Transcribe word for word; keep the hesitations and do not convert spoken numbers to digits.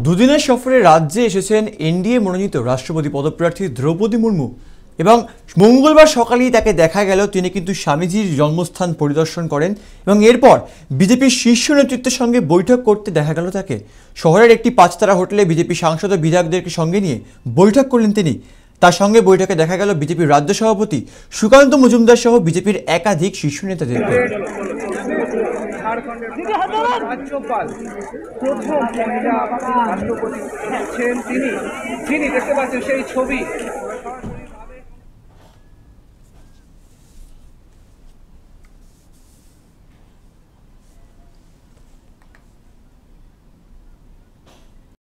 দুদিনের সফরে রাজ্যে এসেছেন এনডিএ মনোনীত রাষ্ট্রপতি পদপ্রার্থী দ্রৌপদী মুর্মু এবং মঙ্গলবার সকালেই তাকে দেখা গেল তিনি কিন্তু স্বামীজির জন্মস্থান পরিদর্শন করেন এবং এরপর বিজেপির শীর্ষ নেতৃত্বের সঙ্গে বৈঠক করতে দেখা গেল তাকে। শহরের একটি পাঁচতারা হোটেলে বিজেপি সাংসদ ও বিধায়কদেরকে সঙ্গে নিয়ে বৈঠক করলেন তিনি। তার সঙ্গে বৈঠকে দেখা গেল বিজেপির রাজ্য সভাপতি সুকান্ত মজুমদার সহ বিজেপির একাধিক শীর্ষ নেতাদেরকে। রাজ্যপাল প্রথম মহিলা রাষ্ট্রপতি ছিলেন তিনি, যিনি দেখতে পাচ্ছেন সেই ছবি